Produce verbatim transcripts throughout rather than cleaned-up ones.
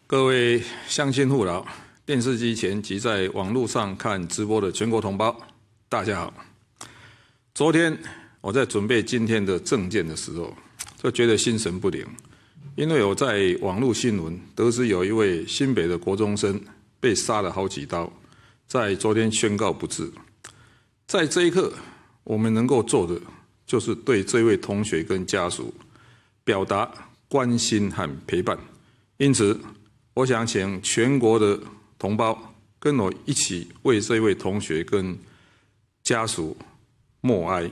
各位乡亲父老、电视机前及在网络上看直播的全国同胞，大家好。昨天我在准备今天的政见的时候，就觉得心神不宁，因为我在网络新闻得知有一位新北的国中生被杀了好几刀，在昨天宣告不治。在这一刻，我们能够做的就是对这位同学跟家属表达关心和陪伴。因此，我想请全国的同胞跟我一起为这位同学跟家属默哀。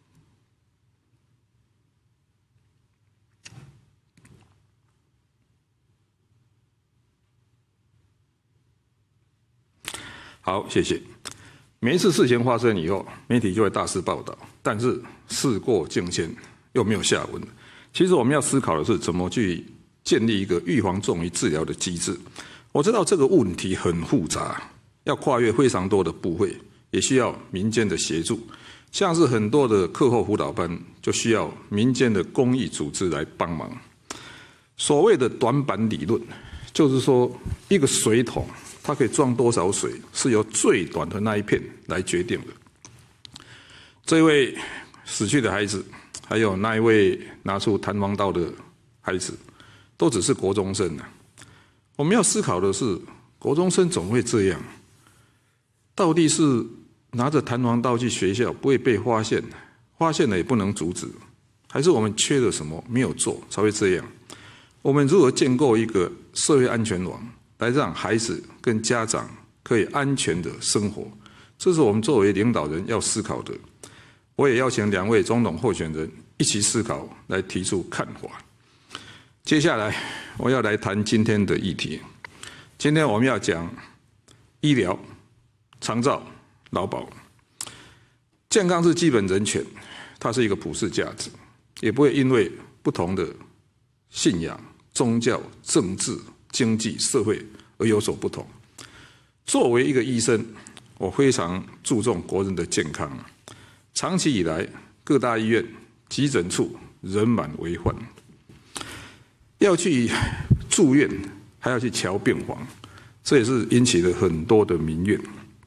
好，谢谢。每一次事情发生以后，媒体就会大肆报道，但是事过境迁，又没有下文。其实我们要思考的是，怎么去建立一个预防重于治疗的机制。我知道这个问题很复杂，要跨越非常多的部会，也需要民间的协助。像是很多的课后辅导班，就需要民间的公益组织来帮忙。所谓的短板理论，就是说一个水桶它可以装多少水，是由最短的那一片来决定的。这位死去的孩子，还有那一位拿出弹簧刀的孩子，都只是国中生啊。我们要思考的是，国中生总会这样，到底是拿着弹簧刀去学校不会被发现，发现了也不能阻止，还是我们缺了什么没有做才会这样？我们如何建构一个社会安全网，来让孩子跟家长可以安全的生活？这是我们作为领导人要思考的。我也邀请两位总统候选人一起思考，来提出看法。接下来我要来谈今天的议题。今天我们要讲医疗、长照、劳保。健康是基本人权，它是一个普世价值，也不会因为不同的信仰、宗教、政治、经济、社会而有所不同。作为一个医生，我非常注重国人的健康。长期以来，各大医院、急诊处人满为患，要去住院，还要去瞧病房，这也是引起了很多的民怨。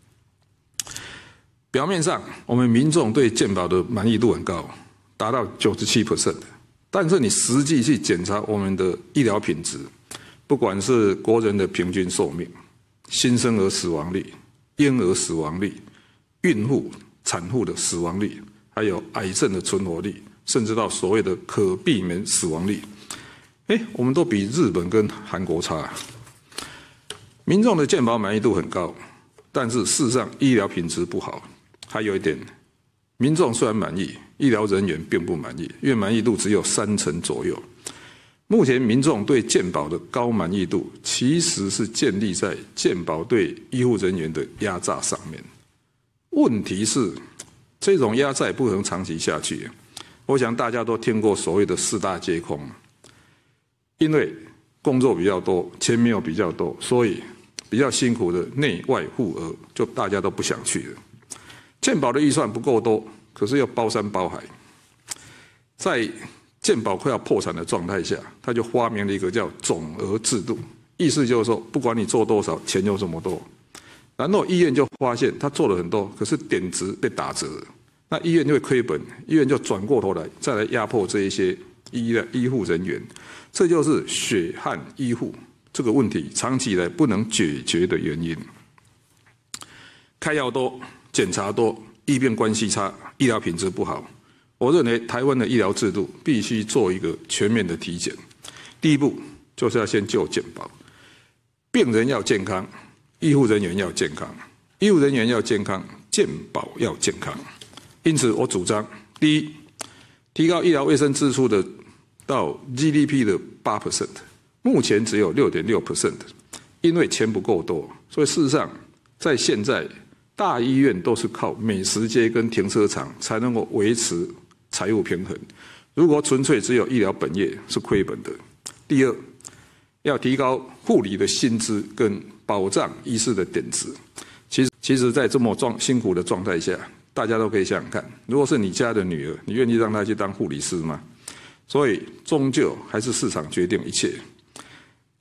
表面上，我们民众对健保的满意度很高，达到 百分之九十七， 但是你实际去检查我们的医疗品质，不管是国人的平均寿命、新生儿死亡率、婴儿死亡率、孕妇、产妇的死亡率，还有癌症的存活率，甚至到所谓的可避免死亡率，哎，我们都比日本跟韩国差。民众的健保满意度很高，但是事实上医疗品质不好。还有一点，民众虽然满意，医疗人员并不满意，因为满意度只有三成左右。目前民众对健保的高满意度，其实是建立在健保对医护人员的压榨上面。问题是，这种压榨不能长期下去。我想大家都听过所谓的四大皆空，因为工作比较多，钱没有比较多，所以比较辛苦的内外妇儿，就大家都不想去了。健保的预算不够多，可是又包山包海，在健保快要破产的状态下，他就发明了一个叫总额制度，意思就是说，不管你做多少，钱就这么多。然后医院就发现他做了很多，可是点值被打折，那医院就会亏本，医院就转过头来再来压迫这一些医的医护人员，这就是血汗医护这个问题长期以来不能解决的原因。开药多，检查多，医病关系差，医疗品质不好。我认为台湾的医疗制度必须做一个全面的体检。第一步就是要先救健保，病人要健康，医护人员要健康，医护人员要健康，健保要健康。因此，我主张：第一，提高医疗卫生支出的到 G D P 的 百分之八， 目前只有 百分之六点六， 因为钱不够多，所以事实上，在现在大医院都是靠美食街跟停车场才能够维持财务平衡。如果纯粹只有医疗本业是亏本的。第二，要提高护理的薪资跟保障医师的点值。其实，其实在这么状辛苦的状态下，大家都可以想想看，如果是你家的女儿，你愿意让她去当护理师吗？所以，终究还是市场决定一切。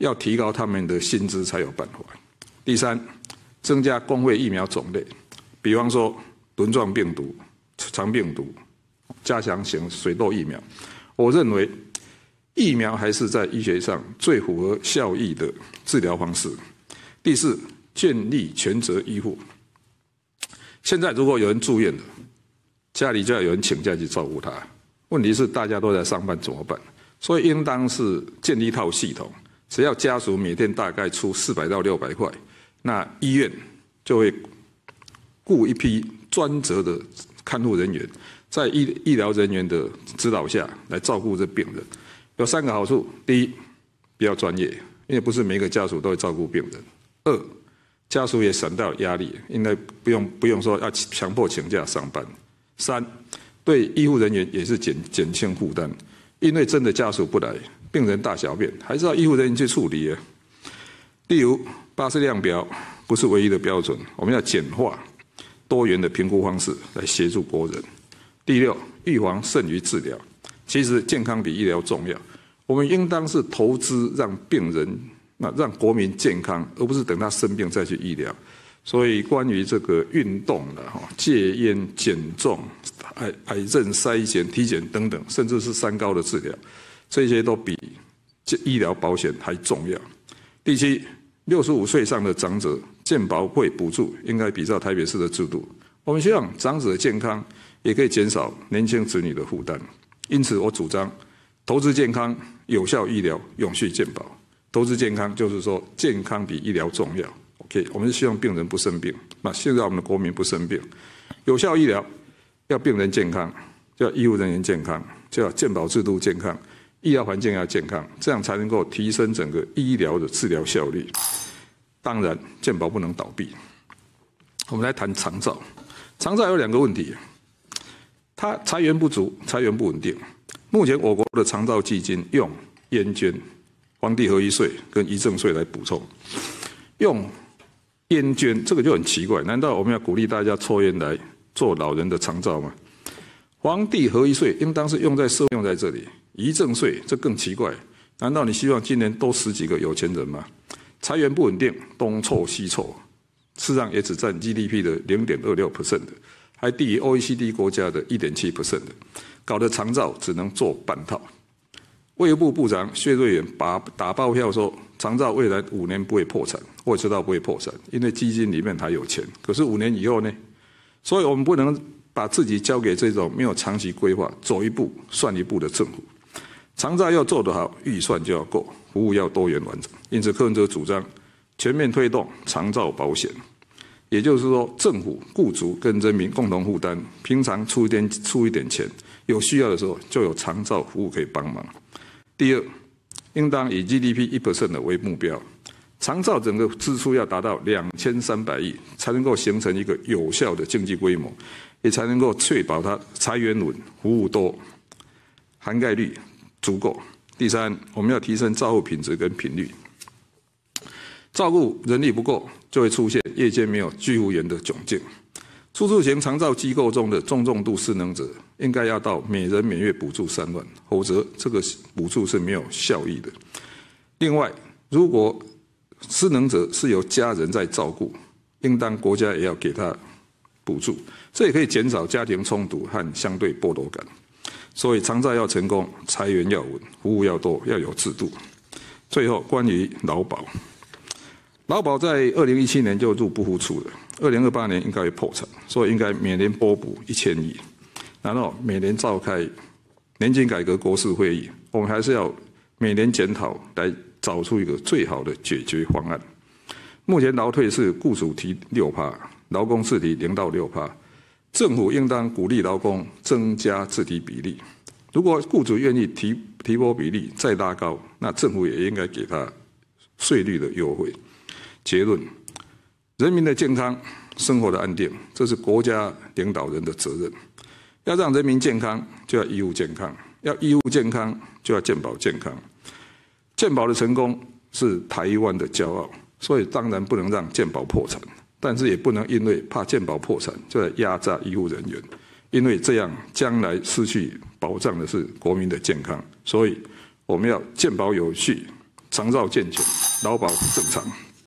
要提高他们的薪资才有办法。第三，增加公费疫苗种类，比方说轮状病毒、肠病毒、加强型水痘疫苗。我认为疫苗还是在医学上最符合效益的治疗方式。第四，建立全责医护。现在如果有人住院了，家里就要有人请假去照顾他。问题是大家都在上班怎么办？所以应当是建立一套系统，只要家属每天大概出四百到六百块，那医院就会雇一批专责的看护人员，在医医疗人员的指导下来照顾这病人。有三个好处：第一，比较专业，因为不是每个家属都会照顾病人；二，家属也省到压力，因为不用不用说要强迫请假上班；三，对医护人员也是减减轻负担，因为真的家属不来，病人大小便还是要医护人员去处理啊。例如，巴氏量表不是唯一的标准，我们要简化多元的评估方式来协助国人。第六，预防胜于治疗。其实健康比医疗重要，我们应当是投资让病人。那让国民健康，而不是等他生病再去医疗。所以关于这个运动的哈、戒烟、减重、癌癌症筛检、体检等等，甚至是三高的治疗，这些都比医疗保险还重要。第七，六十五岁以上的长者健保会补助应该比照台北市的制度。我们希望长者的健康也可以减少年轻子女的负担。因此，我主张投资健康、有效医疗、永续健保。投资健康就是说，健康比医疗重要。OK， 我们是希望病人不生病，那现在我们的国民不生病。有效医疗要病人健康，就要医护人员健康，就要健保制度健康，医疗环境要健康，这样才能够提升整个医疗的治疗效率。当然，健保不能倒闭。我们来谈长照，长照有两个问题，它财源不足，财源不稳定。目前我国的长照基金用烟捐、房地合一税跟遗赠税来补充，用烟捐这个就很奇怪，难道我们要鼓励大家抽烟来做老人的长照吗？房地合一税应当是用在社会用在这里，遗赠税这更奇怪，难道你希望今年多十几个有钱人吗？财源不稳定，东凑西凑，事实上也只占 G D P 的 零点二六 percent 的，还低于 O E C D 国家的 一点七 percent 的，搞得长照只能做半套。卫福部部长薛瑞元把打包票说，长照未来五年不会破产。我也知道不会破产，因为基金里面还有钱。可是五年以后呢？所以我们不能把自己交给这种没有长期规划、走一步算一步的政府。长照要做得好，预算就要够，服务要多元完整。因此，柯文哲主张全面推动长照保险，也就是说，政府、雇主跟人民共同负担，平常出一点出一点钱，有需要的时候就有长照服务可以帮忙。第二，应当以 G D P 百分之一 的为目标，长照整个支出要达到两千三百亿，才能够形成一个有效的经济规模，也才能够确保它财源稳、服务多、涵盖率足够。第三，我们要提升照护品质跟频率，照顾人力不够，就会出现夜间没有居服员的窘境。出租型长照机构中的中重度失能者，应该要到每人每月补助三万，否则这个补助是没有效益的。另外，如果失能者是由家人在照顾，应当国家也要给他补助，这也可以减少家庭冲突和相对剥夺感。所以长照要成功，财源要稳，服务要多，要有制度。最后，关于劳保，劳保在二零一七年就入不敷出了。二零二八年应该会破产，所以应该每年拨补一千亿，然后每年召开年金改革国是会议，我们还是要每年检讨，来找出一个最好的解决方案。目前劳退是雇主提六趴，劳工自提零到六趴，政府应当鼓励劳工增加自提比例。如果雇主愿意提提拨比例再拉高，那政府也应该给他税率的优惠。结论。人民的健康、生活的安定，这是国家领导人的责任。要让人民健康，就要医护健康；要医护健康，就要健保健康。健保的成功是台湾的骄傲，所以当然不能让健保破产，但是也不能因为怕健保破产就来压榨医护人员，因为这样将来失去保障的是国民的健康。所以我们要健保有序， 长照健全，劳保正常。